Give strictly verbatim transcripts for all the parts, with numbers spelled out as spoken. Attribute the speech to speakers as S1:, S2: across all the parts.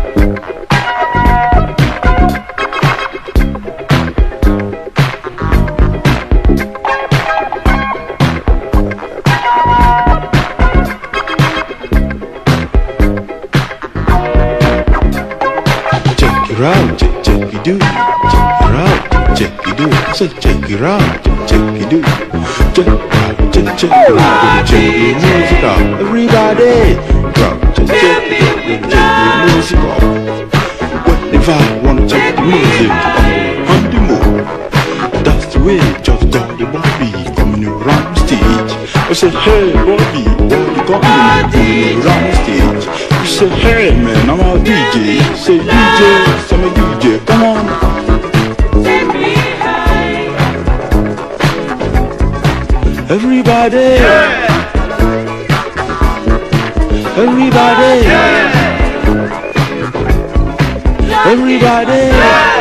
S1: Check it out, check it do, check it out, check it do, check it out, check check it out, check it music out, everybody, drop, check check it, check the music out. What if I wanna check the music on the move? That's the way, just got the Bobby coming around the stage. I said, hey Bobby, what you got me coming around the stage? You said, hey man, I'm a D J. Say D J, I'm a D J, come on. Everybody, yeah. Everybody, yeah. Everybody, yeah.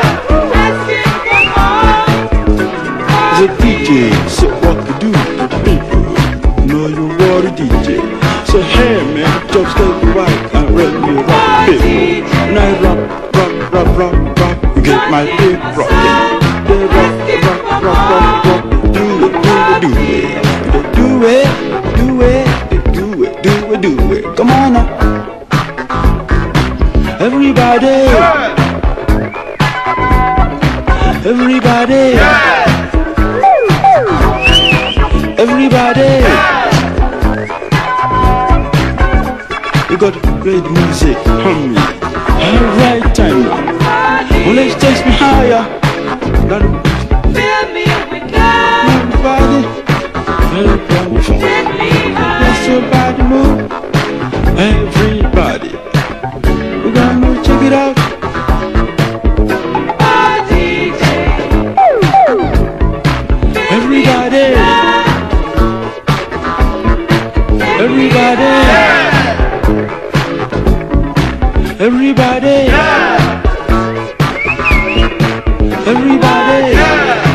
S1: As a D J, say what to do to the people. Know you are a D J. So hey man, just take the mic and let me rock the people. And I rock, rock, rock, rock, rock, you get my hip rocking. They rock, rock, rock, rock, rock. Do it, do it, do it. Do it, do it, do it, do it, do it. Come on now. Everybody, yeah. Everybody, yeah. Everybody, yeah. You got great music from me. Alright time now. Well, let's take me higher.
S2: Fill me with love.
S1: Everybody. Let's everybody move. Everybody, we're gonna check it out.
S2: Oh, D J.
S1: Everybody, everybody, everybody, everybody.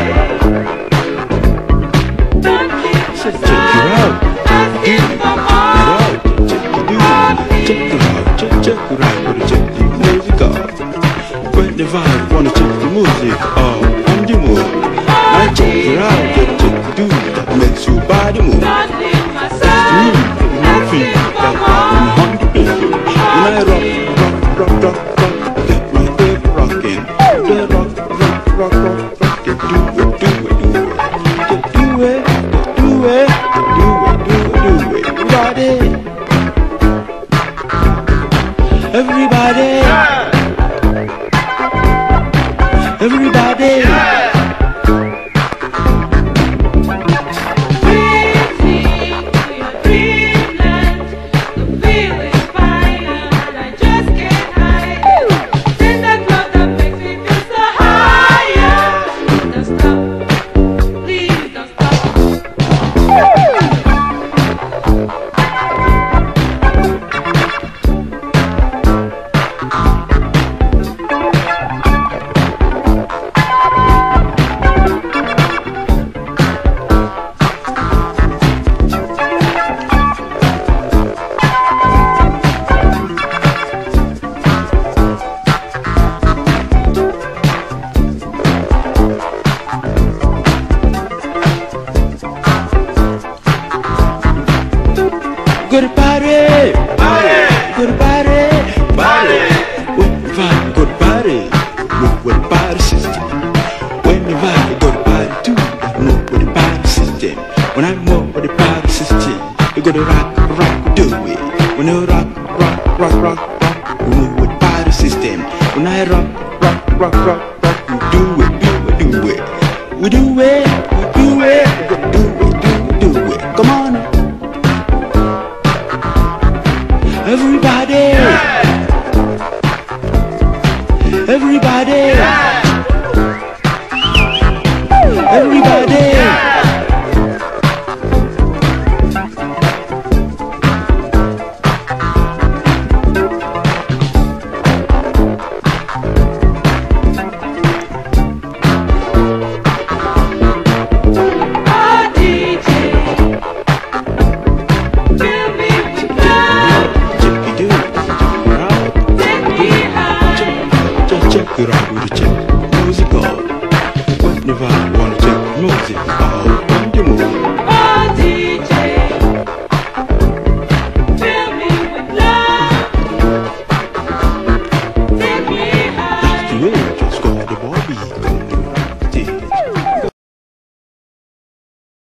S1: Check it out, check it out, check it out, check check it out, wanna check the music out. When the vibe wanna check the music out, on the move. I check it out, check check the that makes your body move. That's the music, my feet, that on the people. When I rock, rock, rock, rock, rock, get my hip rocking. The rock, rock, rock, rock, rock, get do it, do it, do it, get do it. Do it, do it, do it, do it, everybody, everybody, yeah. Everybody, yeah. Go to party, party, go to party, party. When the vibe go to party, move with the party system. When the vibe go to party too, move with the party system. When I move with the party system, you go to rock, rock, do it. When you rock, rock, rock, rock, rock, you move with the party system. When I rock, rock, rock, rock, rock, you do it, do it, do it. We do it, we do it, we do it, do it, do it. Come on now. Everybody, yeah. Everybody, yeah. Everybody, yeah.
S2: Fill me with love.
S1: Check it out, check it out.
S2: Take me high.
S1: it out with a check music out. Whenever I wanna check music out.